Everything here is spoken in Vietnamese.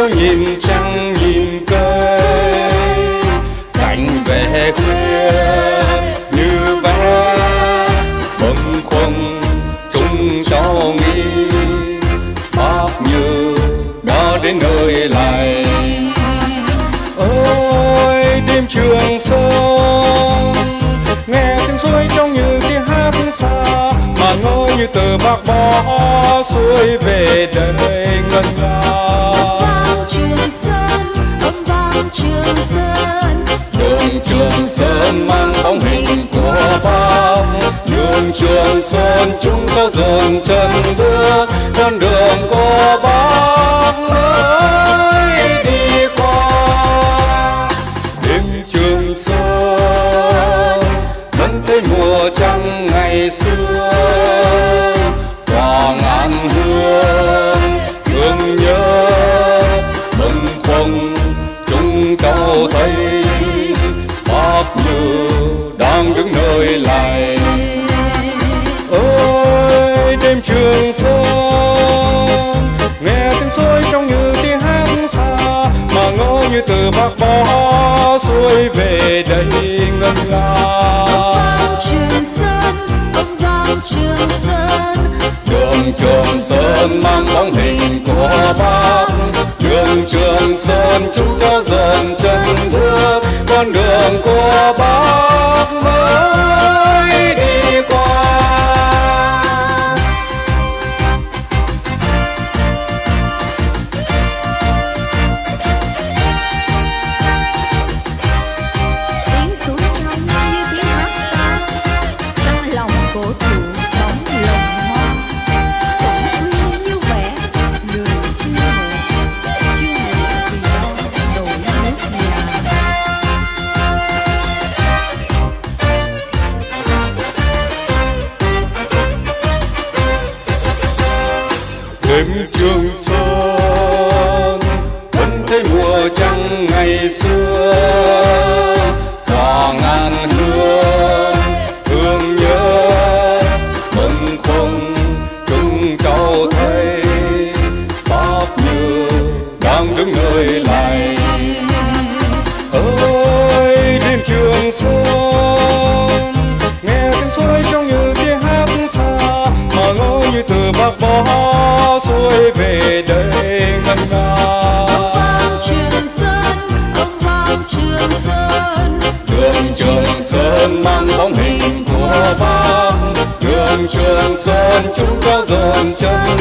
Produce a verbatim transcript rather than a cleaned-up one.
nhìn trăng nhìn cây, cảnh về khuya như bé bâng khuâng chung cháu nghĩ bác như đã đến nơi này. Ôi đêm Trường Sơn nghe tiếng suối trong như tiếng hát xa, mà ngỡ như từ bác bỏ xuôi về đây ngân nga. Trường Sơn, âm vang Trường Sơn, đường Trường Sơn mang bóng hình của bác. Đường Trường Sơn chúng ta dần chân bước con đường của bác mới đi qua. Đêm Trường Sơn vẫn thấy mùa trăng ngày xưa, tỏa ngàn hương thương nhớ bâng khuâng chúng cháu thấy bác như đang đứng nơi này. Ơi đêm Trường Sơn nghe tiếng suối trong như tiếng hát xa, mà ngỡ như từ bác bỏ xuôi về đây ngân nga. Trường Sơn, âm vang Trường Sơn, đường Trường Sơn mang bóng hình của bác. Đường Trường Sơn chúng ta dần chân bước con đường của bác mới đi qua. tiếng suối trong như tiếng hát xa, trong lòng cổ thụ bóng lồng hoa. Cũng khuya như vẻ người chưa ngủ, chưa ngủ vì đau đổ nước nhà. Đêm Trường Sơn vẫn thấy mùa trăng ngày xưa, tỏa ngàn hương thương nhớ bâng khuâng chúng cháu thấy bác như đang đứng nơi này. Ơi đêm Trường Sơn nghe tiếng suối trong như tiếng hát xa, mà ngỡ như từ bác bỏ xuôi về đây ngân nga. Trường Sơn, âm vang Trường Sơn, Đường Trường Sơn mang bóng hình của bác. Đường Trường Sơn chúng ta dần chân